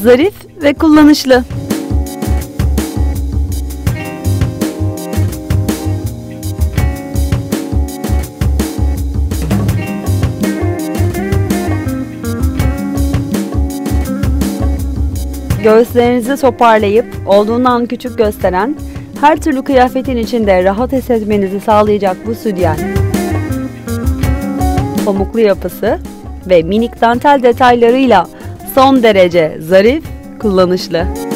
zarif ve kullanışlı. Göğüslerinizi toparlayıp olduğundan küçük gösteren, her türlü kıyafetin içinde rahat hissetmenizi sağlayacak bu sütyen, pamuklu yapısı ve minik dantel detaylarıyla son derece zarif, kullanışlı.